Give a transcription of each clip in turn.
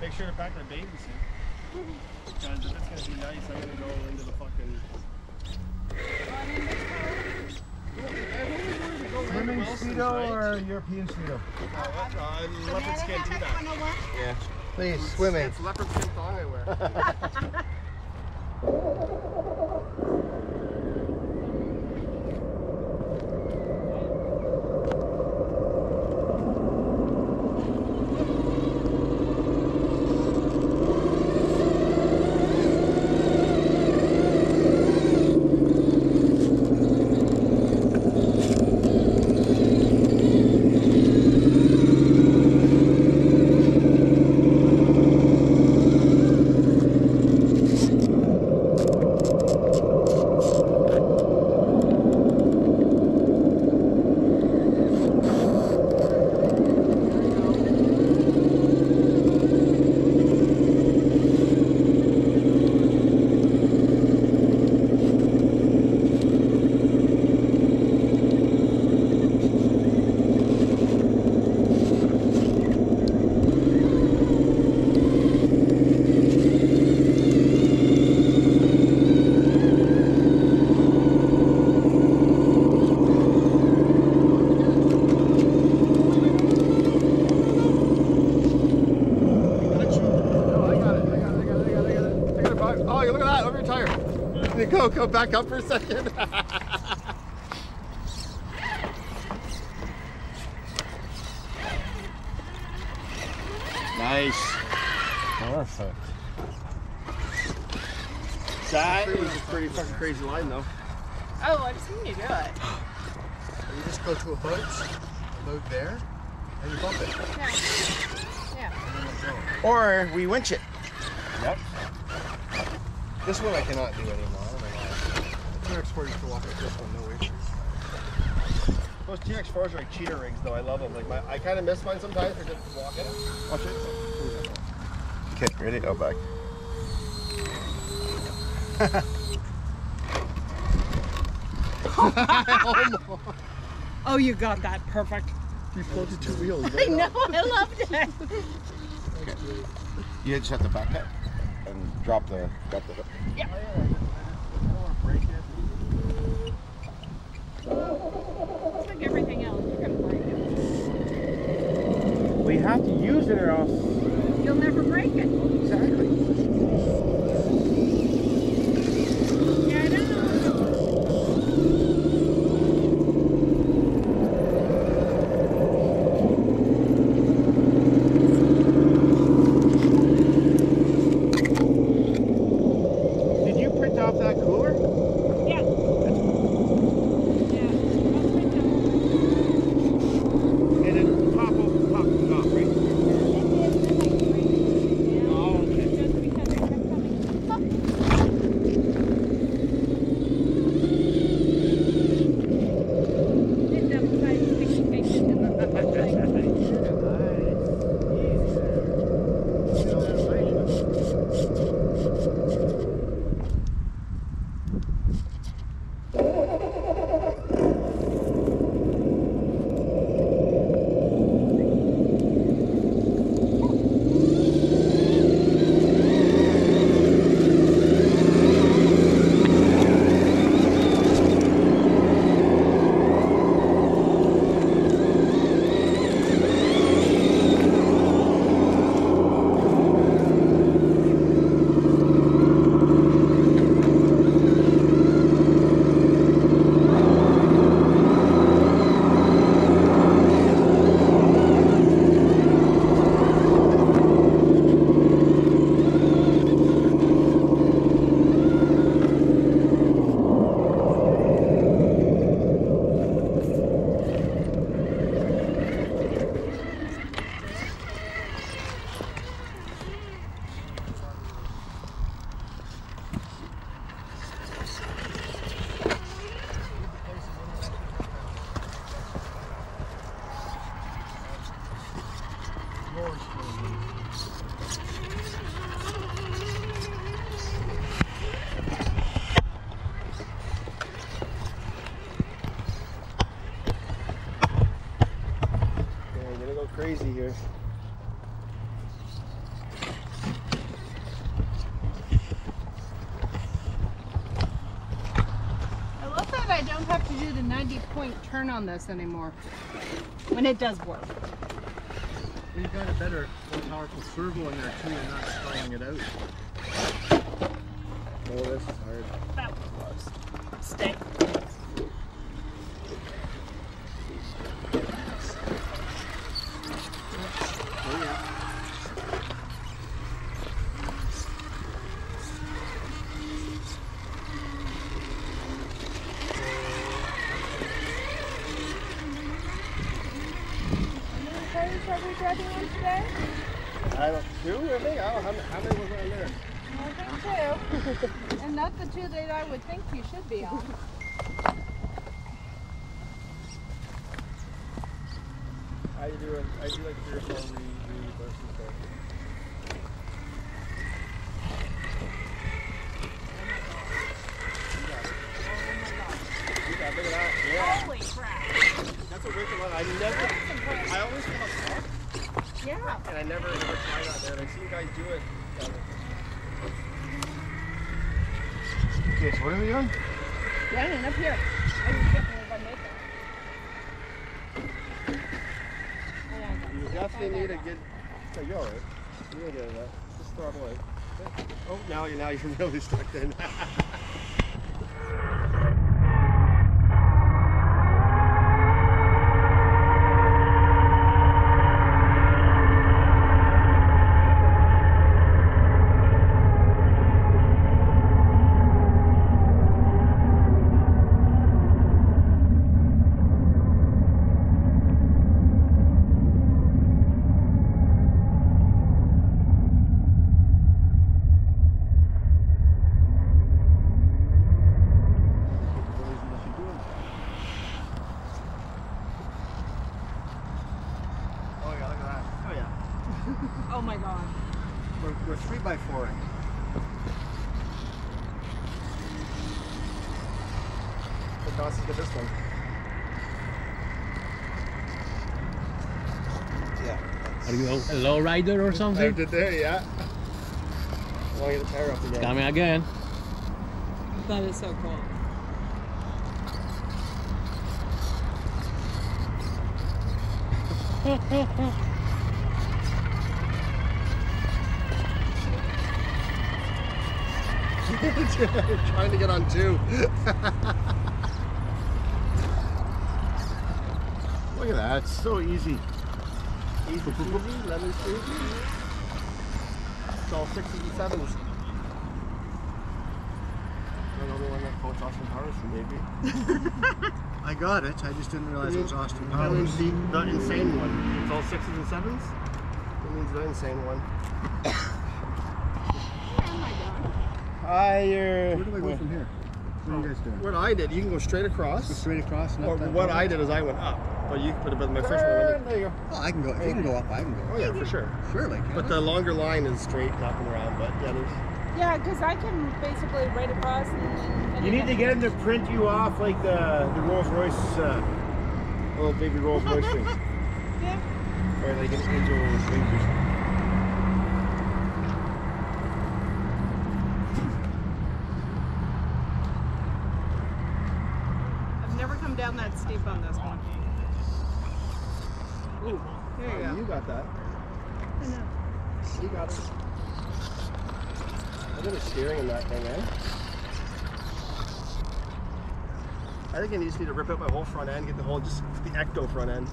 Make sure to pack my bathing suit. Because if it's gonna be nice, I'm gonna go into the fucking. Swimming Speedo or European Speedo? Leopard skin teabag. Yeah. Please, swimming. It's leopard skin thong I wear. Go back up for a second. Nice. Perfect. That is a pretty fucking crazy line though. Oh, I've seen you do it. You just go to a boat, load there, and you bump it. Yeah. Or we winch it. Yep. This one I cannot do anymore. TRX4 used to walk like this one, no way. Those TX4s are like cheater rigs though, I love them. Like I kind of miss mine sometimes for just walking. Watch it. Okay, ready? Go back. Oh, you got that perfect. You floated 2 wheels. I know, I loved it. Okay. You just have to back up and drop the hook. Yeah. It's like everything else. You're gonna break it. We have to use it or else. You'll never break it. Exactly. Yeah, I don't know. Did you print off that cooler? Yeah. And then pop off, right? Oh, okay. Just because it kept coming. It double-sided sticky tape. Crazy here. don't have to do the 90-point turn on this anymore. When it does work. You've got a better, more powerful servo in there too. You're not stalling it out. Oh, this is hard. That was close. Stay. Oh, yeah. Are we driving one today? I don't, two, I think. I don't know how many was on there. I think two. And not the two that I would think you should be on. I do like 3 or 4 reverses there. You got it. Look at that. Yeah. Holy crap. That's a wicked one. I always come up top. Yeah. And I never try that there. And I've seen guys do it. Okay, so what are we on? Shannon, up here. I was getting if I make it. You definitely need a good. Oh, you're alright. You ain't getting that. Just throw it away. Oh, now you're really stuck then. Oh my god. We're 3x4ing. What costs to get this one? Yeah. Are you a low rider or I something? did there, yeah. I want to get the tire up again. Coming again. That is so cool. Trying to get on 2. Look at that. It's so easy. Easy peasy, lemon squeezy. It's all 6s and 7s. I'm the only one that quotes Austin Powers for maybe. I got it. I just didn't realize it was Austin That Powers. means the insane one. It's all 6s and 7s. That means the insane one. Where do I go from here? What are you guys doing? What I did, you can go straight Go across. straight across and Or up that what road? I did is I went up. But you put a bit of my first one. There you go. Oh, I can go. If you can go up, I can go. Oh yeah, for sure. Surely. But the longer line is straight up and around. But yeah, there's. Yeah, because I can basically right across and You need to get him to print you off like the Rolls Royce, little baby Rolls Royce thing. Yeah. Or like an angel wings or something. I've never come down that steep on this one. Ooh, there you go. You got that. I know. You got it. I did a steering in that thing, eh? I think I just need to rip out my whole front end, get the whole, just the ecto front end.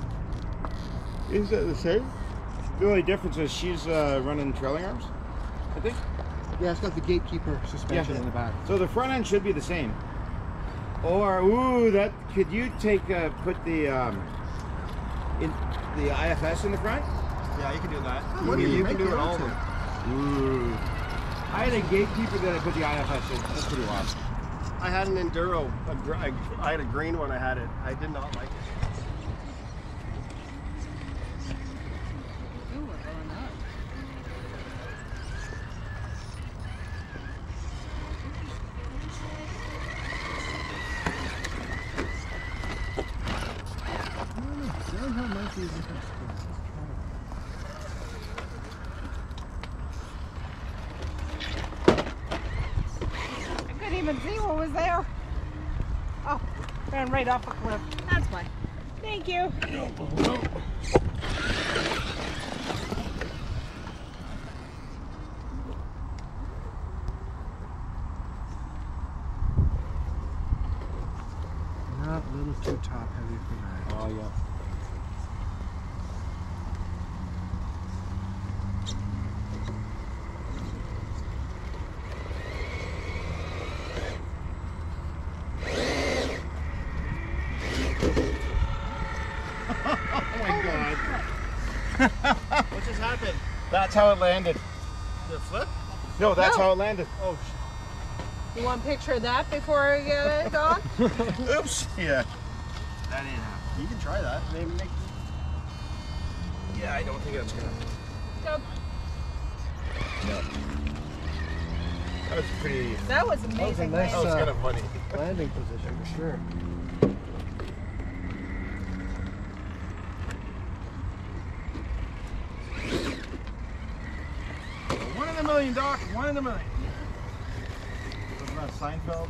Is that the same? The only difference is she's running trailing arms, I think. Yeah, it's got the gatekeeper suspension in the back. So the front end should be the same. Or ooh, that could you take put the in the IFS in the front? Yeah, you can do that. what do You you can make do it it all. onto? Ooh. I had a gatekeeper that I put the IFS in. That's pretty wild. I had an Enduro. I had a green one. I had it. I did not like it. Ooh, we're going up. How nice is it? I couldn't even see what was there. Oh, Ran right off a cliff. That's fine. Thank you. Not a little too top heavy for that. Oh yeah. Oh my god. What just happened? That's how it landed. Did it flip? No, that's No. how it landed. Oh, You want a picture of that before I get it gone? oops. Yeah. That didn't happen. You can try that. Maybe make. Yeah, I don't think that's gonna. Go. No. That was pretty. That was That was a amazing. nice That was kind of funny. landing position for sure. One in a million, Doc. One in a million. Wasn't that Seinfeld?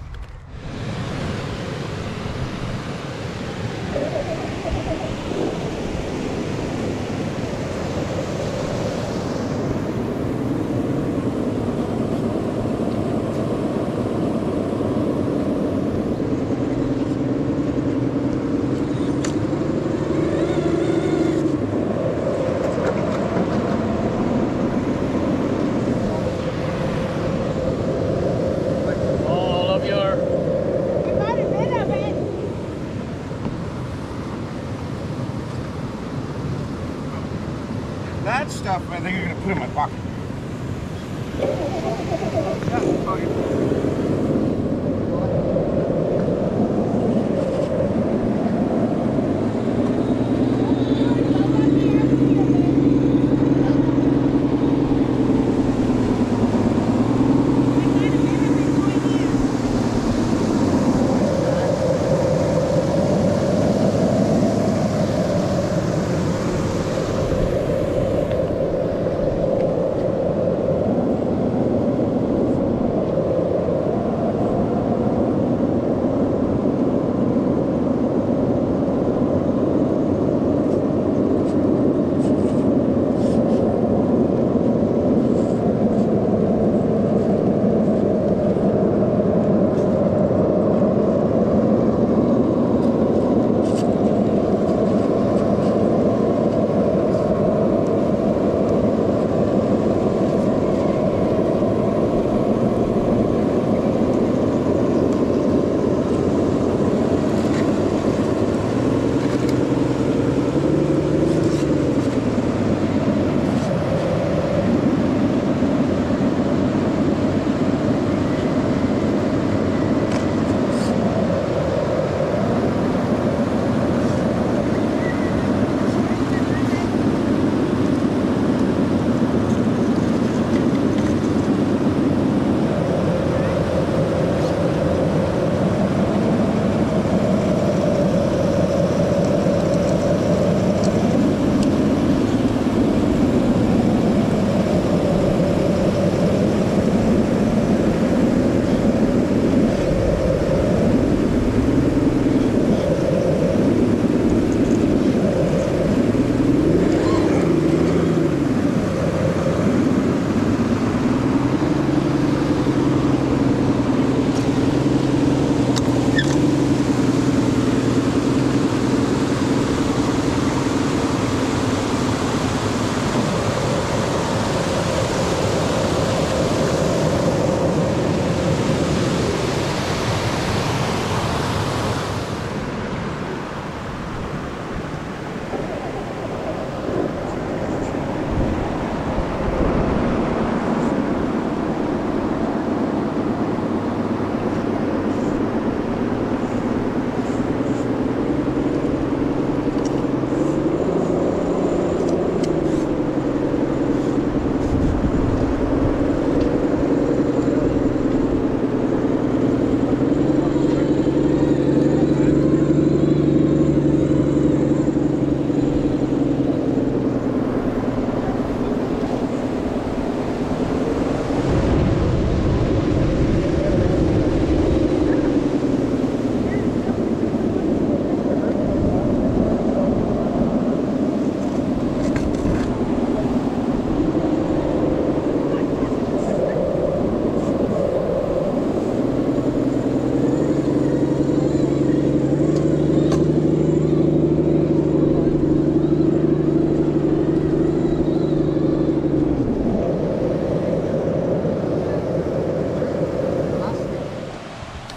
All of your. We got a bit of it. That stuff, I think I'm gonna put in my pocket.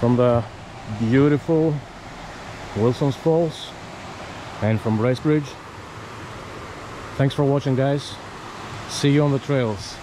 from the beautiful Wilson's Falls and from Bracebridge. Thanks for watching, guys. See you on the trails.